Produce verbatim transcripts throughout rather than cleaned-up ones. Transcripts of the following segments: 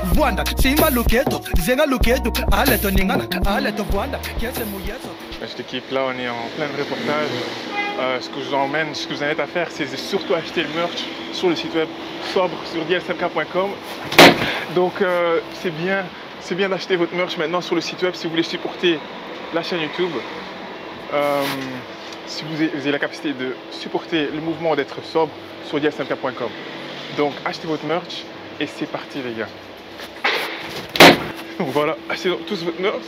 Vuanda, Sima Luketo, Zenga Luketo, Aleto Ningana, Aleto Vuanda, Kiese Muyeso. Cette équipe là, on est en plein reportage. Euh, ce que je vous emmène, ce que je vous invite à faire, c'est surtout acheter le merch sur le site web sobre sur d l sept k point com. Donc euh, c'est bien, c'est bien d'acheter votre merch maintenant sur le site web si vous voulez supporter la chaîne YouTube. Euh, si vous avez, vous avez la capacité de supporter le mouvement d'être sobre sur d l sept k point com. Donc achetez votre merch et c'est parti les gars. Donc voilà, achetez tous votre merch.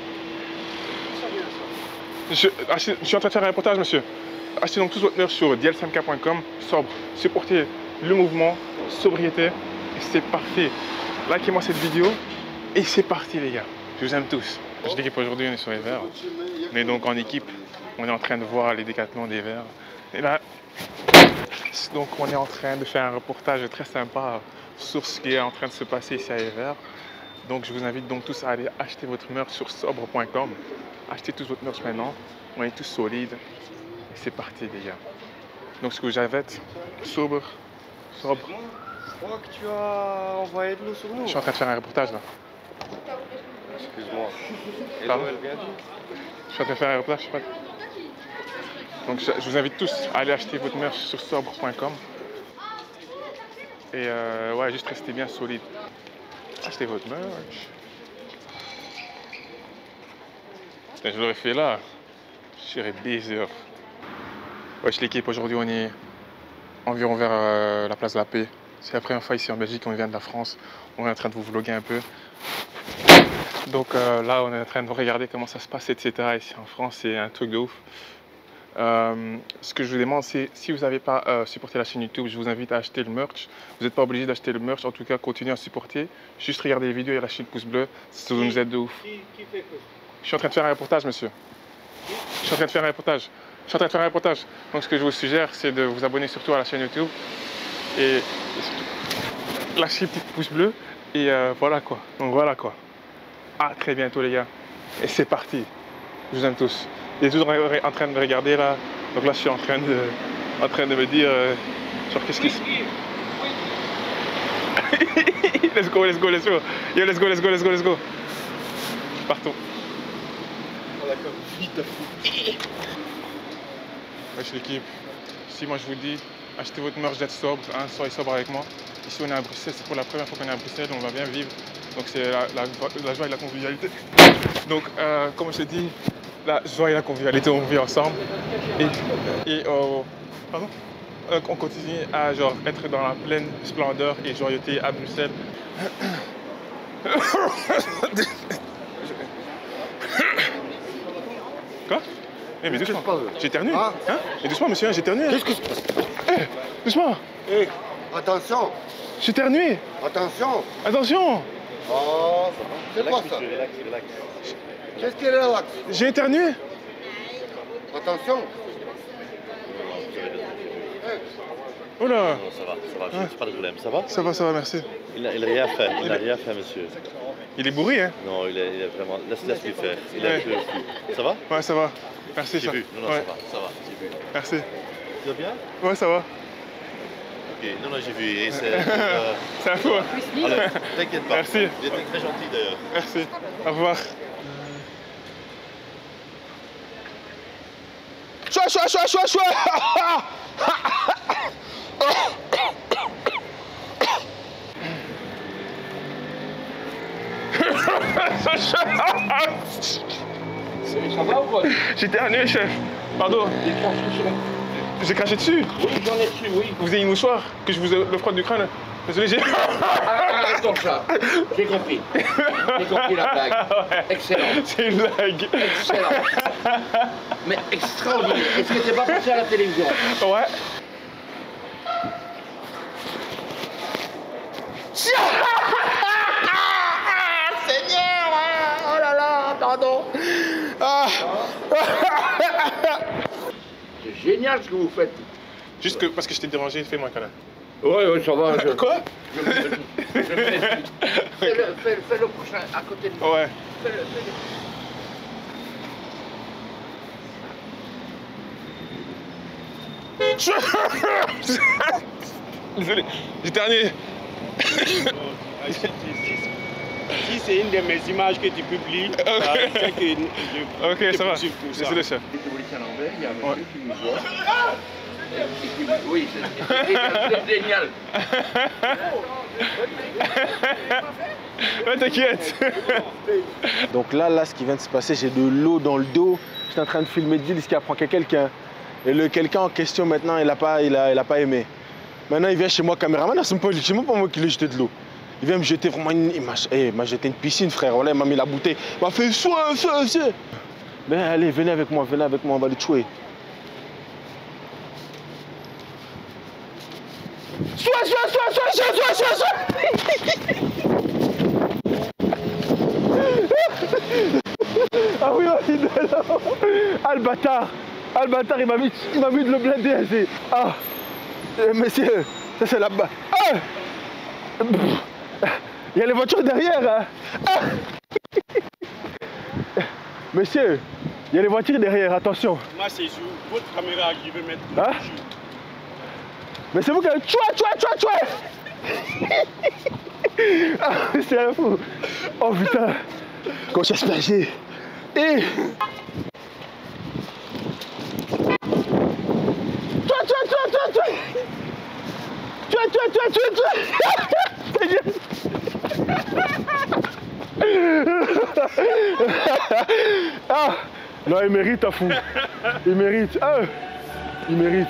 Je, achetez, je suis en train de faire un reportage monsieur. Achetez donc tous votre merch sur d l sept k point com, sobre, supportez le mouvement, sobriété, et c'est parfait. Likez-moi cette vidéo et c'est parti les gars. Je vous aime tous. Je dis qu'aujourd'hui on est sur les verres. On est donc en équipe, on est en train de voir les décathlons des verres. Et là, donc on est en train de faire un reportage très sympa sur ce qui est en train de se passer ici à Evere. Donc je vous invite donc tous à aller acheter votre merch sur sobre point com. Achetez tous votre merch maintenant, on est tous solides. Et c'est parti les gars. Donc ce que j'avais, sobre, sobre. Je crois que tu as envoyé de l'eau sur nous. Je suis en train de faire un reportage là. Excuse-moi. Et Pardon. l'eau, elle vient d'où? Je suis en train de faire un reportage, je sais pas. Donc je, je vous invite tous à aller acheter votre merch sur sobre point com. Et euh, ouais, juste restez bien solide. Achetez votre merch. Putain, je l'aurais fait là. Je serais baiser. Wesh l'équipe, aujourd'hui on est environ vers euh, la place de la Paix. C'est la première fois ici en Belgique, on vient de la France. On est en train de vous vlogger un peu. Donc euh, là on est en train de regarder comment ça se passe, et cetera. Ici en France, c'est un truc de ouf. Euh, ce que je vous demande, c'est si vous n'avez pas euh, supporté la chaîne YouTube, je vous invite à acheter le merch. Vous n'êtes pas obligé d'acheter le merch, en tout cas continuez à supporter. Juste regardez les vidéos et lâchez le pouce bleu, ça nous aide de ouf. Je suis en train de faire un reportage monsieur. Je suis en train de faire un reportage. Je suis en train de faire un reportage. Donc ce que je vous suggère, c'est de vous abonner surtout à la chaîne YouTube. Et, et surtout, lâchez le petit pouce bleu. Et euh, voilà quoi. Donc voilà quoi. À très bientôt les gars. Et c'est parti. Je vous aime tous. Il est toujours en train de me regarder là. Donc là je suis en train de, en train de me dire euh, genre qu'est-ce qui se... Let's go, let's go, let's go. Yo, let's go, let's go, let's go, let's go. Partons. Oh d'accord, vite à fou. Wesh l'équipe, si moi je vous dis, achetez votre merch d'être sobre, hein, soyez sobre avec moi. Ici on est à Bruxelles, c'est pour la première fois qu'on est à Bruxelles, on va bien vivre. Donc c'est la, la, la joie et la convivialité. Donc euh, comme je te dis, la joie et la convivialité, on vit ensemble. Et, et euh, pardon euh, on continue à genre, être dans la pleine splendeur et joyauté à Bruxelles. Quoi? Eh mais doucement, j'ai éternué. Ah. Hein? Mais doucement monsieur, j'ai éternué. Qu'est-ce que se passe? Eh, doucement. Eh, attention, J'ai éternué. attention. Attention. Oh, ça va. C'est quoi ça? Relax, relax. Qu'est-ce qu'il est là? J'ai éternué. Attention. Oh là. Non, ça va, ça va, Ah. c'est pas de problème. Ça va? Ça va, ça va, merci. Il n'a rien fait, il n'a rien fait, monsieur. Il est bourré, hein? Non, il est, il est vraiment... Laisse, laisse lui faire. Il Ouais. a plus aussi. Ça va? Ouais, ça va. Merci, J'ai ça. vu. Non, non, Ouais. ça va, ça va, j'ai vu. Merci. Tu vas bien? Ouais, ça va. Ok, non, non, j'ai vu. Et c'est... Euh... C'est un fou, hein? Allez, t'inquiète pas. Merci. Il était très gentil d'ailleurs. Merci. Au revoir. Chouette, chouette, chouette, chouette, chouette. Ça va ou quoi? J'ai éternué, chef. Pardon. J'ai craché dessus. Oui, j'en ai su, oui. Vous avez une mouchoir que je vous ai le froid du crâne. Désolé, j'ai... Ah, attends ça. J'ai compris. J'ai compris la blague. Ouais. Excellent. C'est une blague. Excellent. Mais extraordinaire. Est-ce que t'es pas passé à la télévision? Ouais. Seigneur, oh là là, pardon. Ah. C'est génial ce que vous faites. Juste que parce que je t'ai dérangé, fais-moi un câlin. Ouais, ouais, ça va. Je... Quoi? Je me fais- je me fais- Fais-le, fais, fais le prochain à côté de moi. Ouais. Fais-le, fais-le. Désolé, j'ai éternué. si, si, si c'est une de mes images que tu publies, Ok, ça fait que je, okay, je ça va. poursuis pour ça. C'est le chef. Les théoriciens à l'envers, il y a un monsieur Ouais. qui nous voit. Et qui me- Oui, c'est c'est- c'est génial. Ouais, t'inquiète. Donc là, là, ce qui vient de se passer, j'ai de l'eau dans le dos. J'étais en train de filmer de ville, ce qui apprend qu'il y a quelqu'un. Et le quelqu'un en question, maintenant, il n'a pas, il a, il a pas aimé. Maintenant, il vient chez moi, caméraman, c'est même pas, c'est même pas moi qui lui ai jeté de l'eau. Il vient me jeter vraiment une... Il m'a hey, m'a jeté une piscine, frère. Voilà, il m'a mis la bouteille. Il m'a fait soin, soin, soin. Ben, allez, venez avec moi, venez avec moi, on va le tuer. Sois, sois, sois, sois, sois, sois, sois, sois. Ah oui, oh, il est là. Ah, le bâtard. Ah, le bâtard, il m'a mis, il m'a mis de l'eau blindée. Ah, euh, monsieur, ça c'est là-bas. Ah, il y a les voitures derrière. Hein. Ah. Monsieur, il y a les voitures derrière, attention. Moi, c'est sur votre caméra qui veut mettre. Hein? Mais c'est vous qui avez... Tchoua, tchoua, tchoua, tchoua. Ah, c'est un fou. Oh putain. Quand j'ai aspergé. Et... Tchoua, tchoua, tchoua, tchoua, tchoua. Tchoua, tchoua, tchoua, tchoua, tchoua. Ah, non, il mérite, un fou. Il mérite. Ah, il mérite.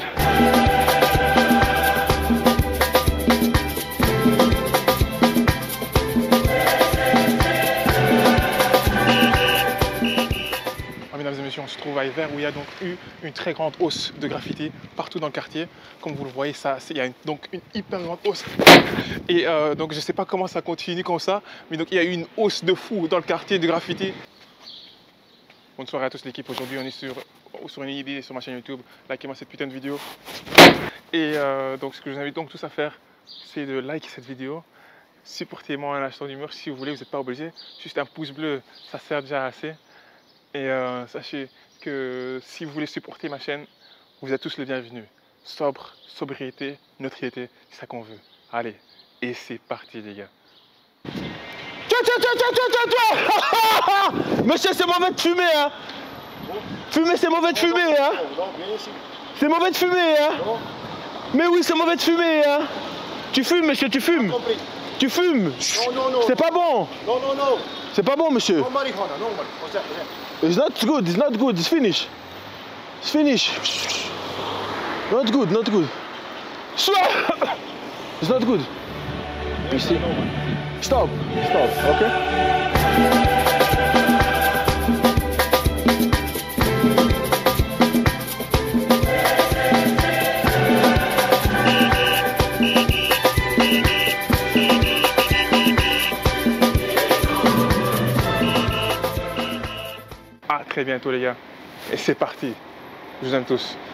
Mesdames et messieurs, on se trouve à Evere où il y a donc eu une très grande hausse de graffiti partout dans le quartier. Comme vous le voyez, ça, il y a une, donc une hyper grande hausse. Et euh, donc je ne sais pas comment ça continue comme ça, mais donc il y a eu une hausse de fou dans le quartier de graffiti. Bonne soirée à tous l'équipe. Aujourd'hui, on est sur, sur une idée sur ma chaîne YouTube. Likez-moi cette putain de vidéo. Et euh, donc ce que je vous invite donc tous à faire, c'est de liker cette vidéo. Supportez-moi en achetant d'humeur si vous voulez, vous n'êtes pas obligé. Juste un pouce bleu, ça sert déjà assez. Et euh, sachez que si vous voulez supporter ma chaîne, vous êtes tous les bienvenus. Sobre, sobriété, neutralité, c'est ça qu'on veut. Allez, et c'est parti les gars. Tiens, tiens, tiens, tiens, tiens, tiens, tiens. Monsieur, c'est mauvais de fumer, hein. Fumer, c'est mauvais de fumer, hein. C'est mauvais de fumer, hein. Mais oui, c'est mauvais de fumer, hein. Tu fumes, monsieur, tu fumes. Tu fumes. Non, non, non. C'est pas bon. Non, non, non. C'est pas bon, monsieur. Non, marijuana, non, marijuana. It's not good, it's not good, it's finished. It's finished. Not good, not good. It's not good. You see? Stop, stop, okay? À très bientôt les gars. Et c'est parti. Je vous aime tous.